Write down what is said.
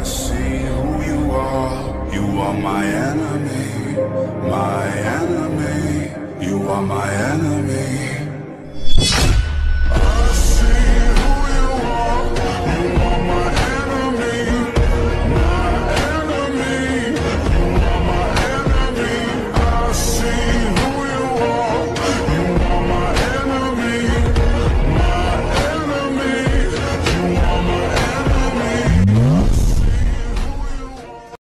I see who you are. You are my enemy, my enemy. You are my enemy.